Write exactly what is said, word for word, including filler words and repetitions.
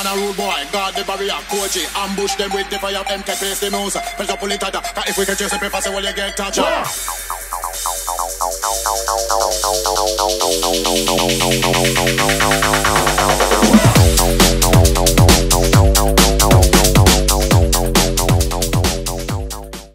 man a rude boy. Guard the barrier, coach it. Ambush them with the fire, M K place the mouse. Pressure pull it tighter, cause if we catch you, say paper, say well you get touched. Yeah.